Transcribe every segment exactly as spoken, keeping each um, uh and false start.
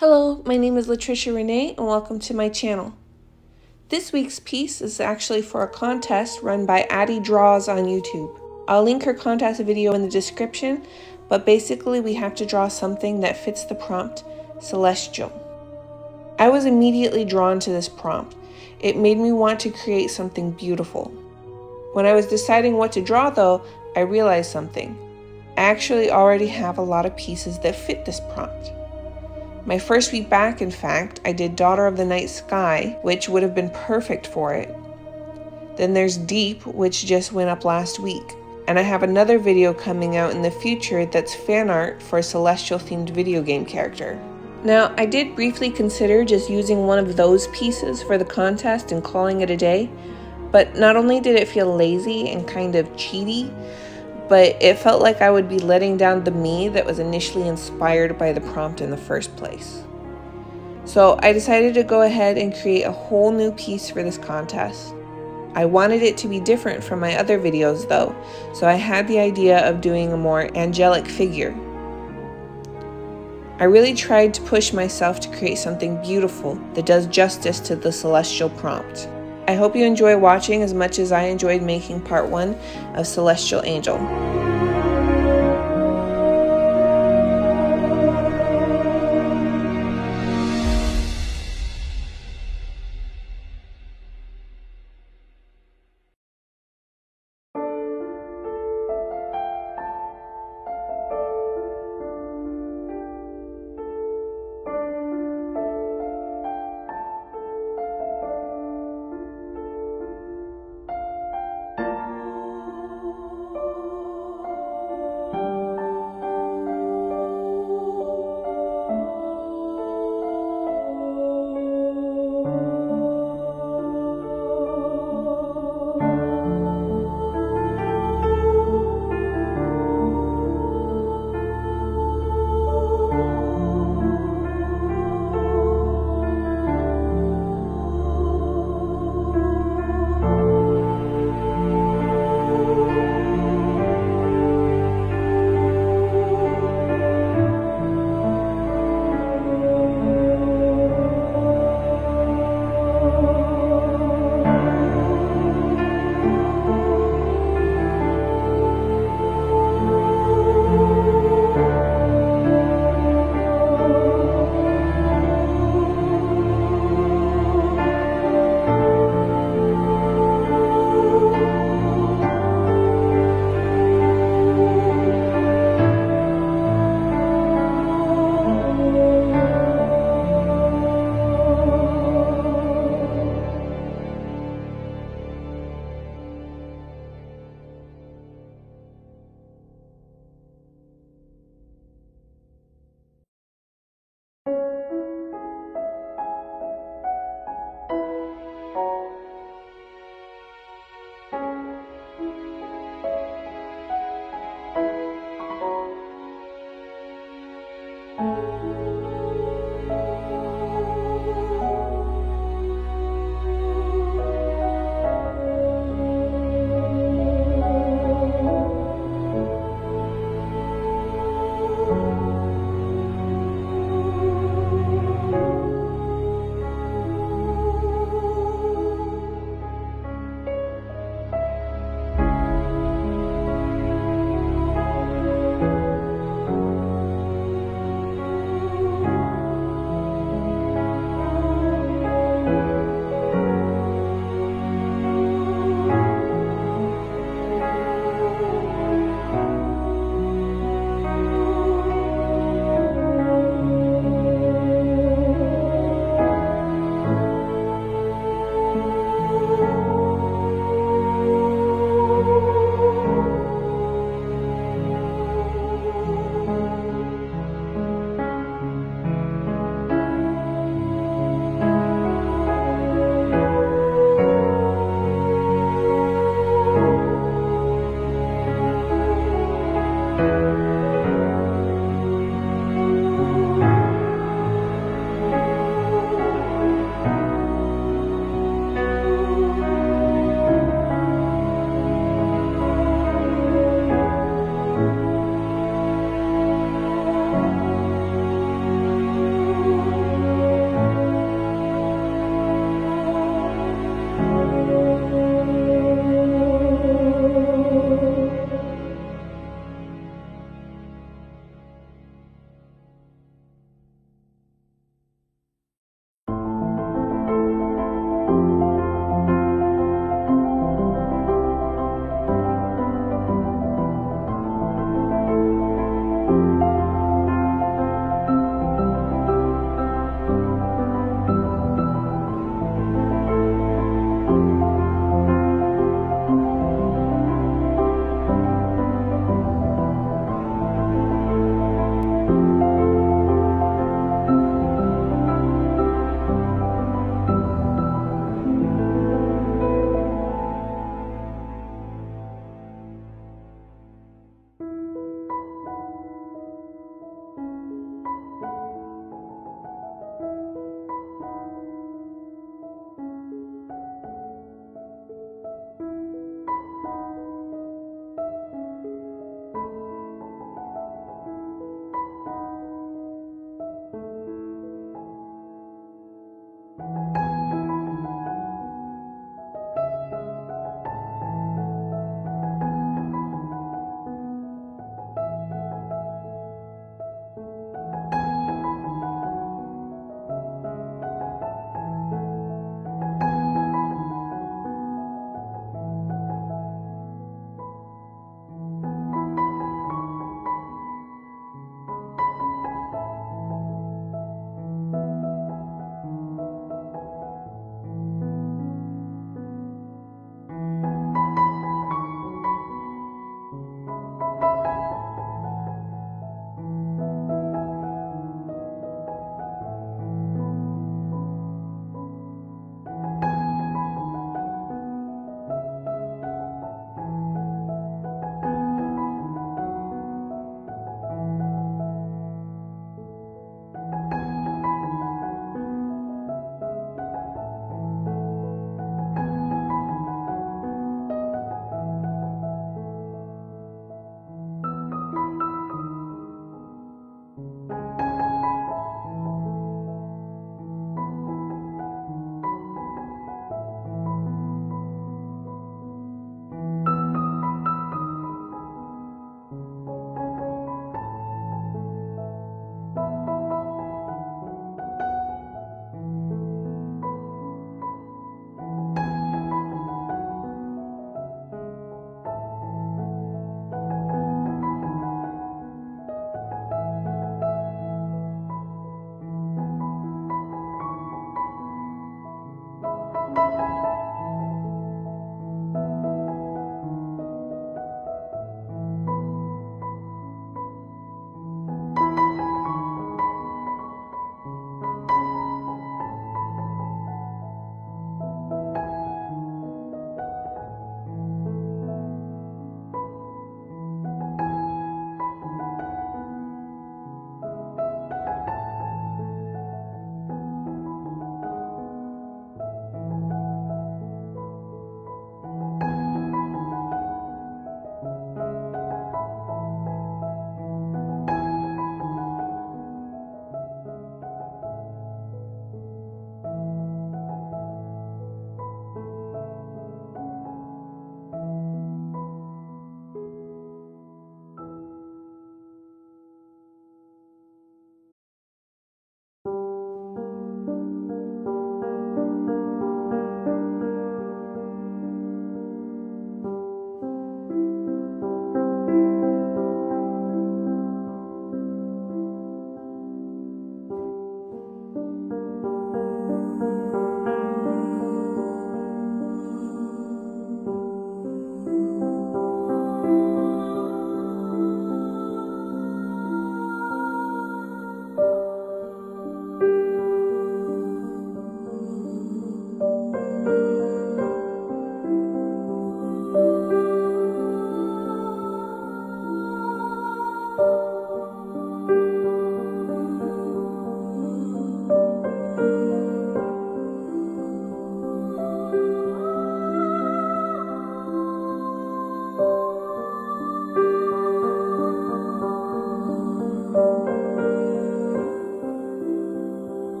Hello, my name is Latricia Renee and welcome to my channel. This week's piece is actually for a contest run by Addie Draws on YouTube. I'll link her contest video in the description, but basically we have to draw something that fits the prompt, celestial. I was immediately drawn to this prompt. It made me want to create something beautiful. When I was deciding what to draw though, I realized something. I actually already have a lot of pieces that fit this prompt. My first week back, in fact, I did Daughter of the Night Sky, which would have been perfect for it. Then there's Deep, which just went up last week. And I have another video coming out in the future that's fan art for a celestial themed video game character. Now, I did briefly consider just using one of those pieces for the contest and calling it a day, but not only did it feel lazy and kind of cheaty, but it felt like I would be letting down the me that was initially inspired by the prompt in the first place. So I decided to go ahead and create a whole new piece for this contest. I wanted it to be different from my other videos though, so I had the idea of doing a more angelic figure. I really tried to push myself to create something beautiful that does justice to the celestial prompt. I hope you enjoy watching as much as I enjoyed making part one of Celestial Angel.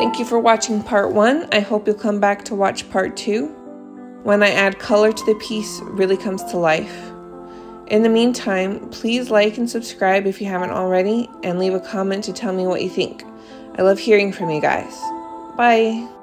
Thank you for watching part one. I hope you'll come back to watch part two, when I add color to the piece really comes to life. In the meantime, please like and subscribe if you haven't already, and leave a comment to tell me what you think. I love hearing from you guys. Bye!